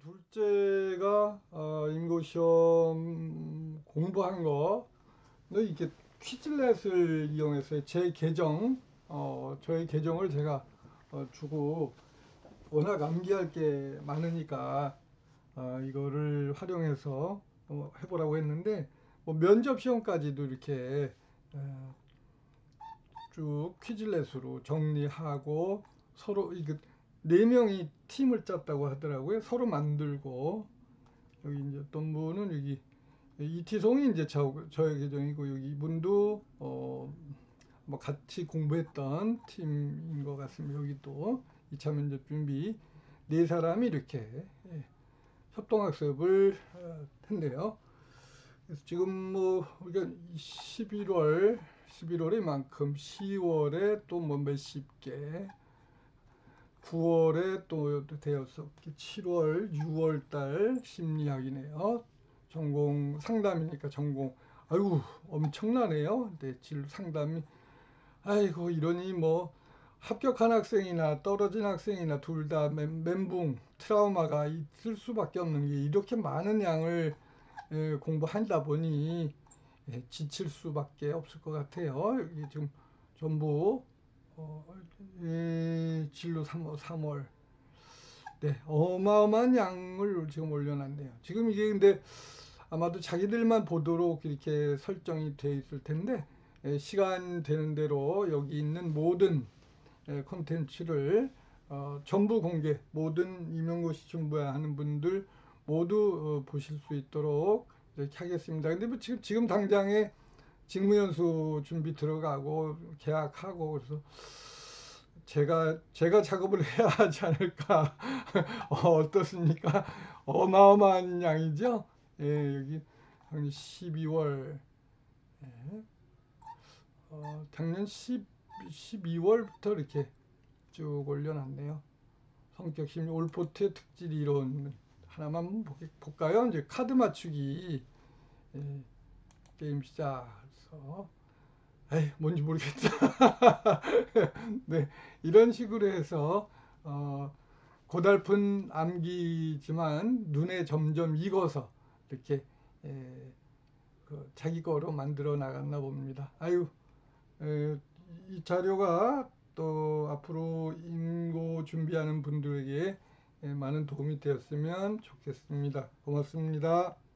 둘째가 임고시험 공부한 거 이렇게 퀴즐렛을 이용해서 제 계정 저의 계정을 제가 주고 워낙 암기할 게 많으니까 이거를 활용해서 해보라고 했는데 뭐 면접 시험까지도 이렇게 어, 쭉 퀴즐렛으로 정리하고 서로 이게 네 명이 팀을 짰다고 하더라고요. 서로 만들고 여기 이제 어떤 분은 여기 이티송이 이제 저의 계정이고 여기 이분도 뭐 같이 공부했던 팀인 것 같습니다. 여기 또 2차 면접 준비 네 사람이 이렇게 협동학습을 했네요. 그래서 지금 뭐 우리가 11월에만큼 10월에 또 뭐 몇십 개 9월에 또 되어서 7월, 6월 달 심리학이네요. 전공 상담이니까 전공 아이고 엄청나네요. 네, 질 상담이 아이고 이러니 뭐 합격한 학생이나 떨어진 학생이나 둘 다 멘붕 트라우마가 있을 수밖에 없는 게 이렇게 많은 양을 공부하다 보니 지칠 수밖에 없을 것 같아요. 여기 지금 전부 어, 진로 3월 네, 어마어마한 양을 지금 올려놨네요. 지금 이게 근데 아마도 자기들만 보도록 이렇게 설정이 돼 있을 텐데 시간 되는 대로 여기 있는 모든 콘텐츠를 전부 공개, 모든 임용고시 준비하는 분들 모두 보실 수 있도록 이렇게 하겠습니다. 근데 뭐 지금 당장에 직무연수 준비 들어가고 계약하고 그래서 제가 작업을 해야 하지 않을까. 어떻습니까? 어마어마한 양이죠. 예, 여기 12월 작년 12월부터 이렇게 쭉 올려놨네요. 성격 심리 올포트의 특질 이론 하나만 볼까요? 이제 카드 맞추기 게임 시작해서 뭔지 모르겠다. 네, 이런 식으로 해서 고달픈 암기지만 눈에 점점 익어서 이렇게 자기 거로 만들어 나갔나 봅니다. 이 자료가 또 앞으로 임고 준비하는 분들에게 많은 도움이 되었으면 좋겠습니다. 고맙습니다.